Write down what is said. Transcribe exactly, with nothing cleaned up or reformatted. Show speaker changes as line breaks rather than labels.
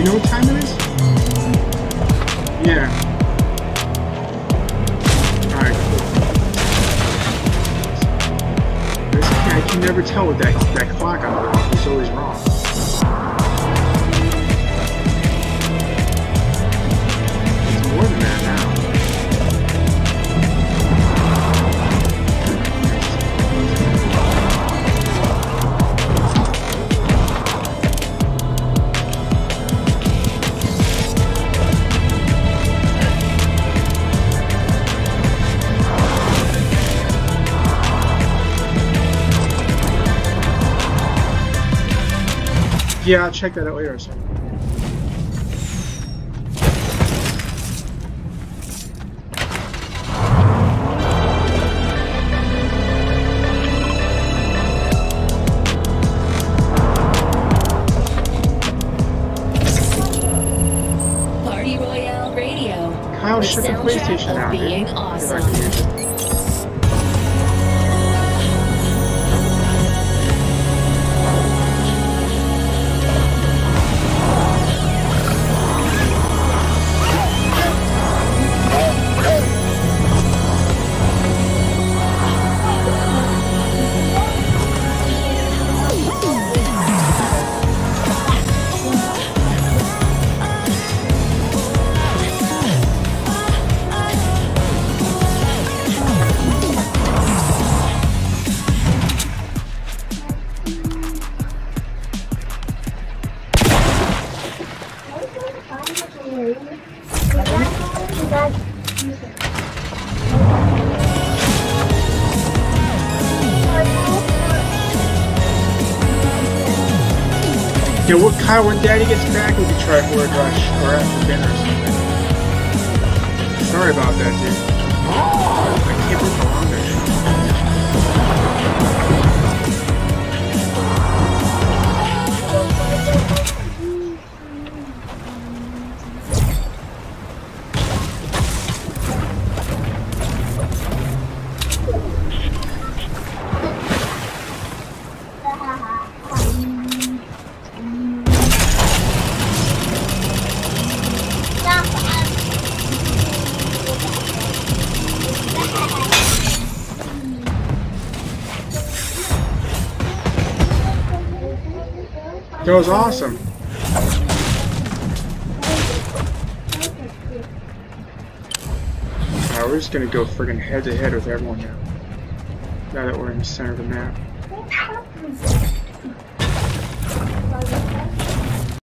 You know what time it is? Yeah. Alright, cool. Basically, I can never tell with that, that clock I'm on. It's always wrong. It's more than that now. Yeah, I'll check that out later. So.
Party Royale Radio.
Kyle, shut the PlayStation down,
being
dude.
Awesome.
Yeah, what Kyle, when Daddy gets back, we can try for a rush or after dinner or something. Sorry about that, dude. I can't believe how long that is. That was awesome. Alright, we're just gonna go friggin' head to head with everyone now. Now that we're in the center of the map.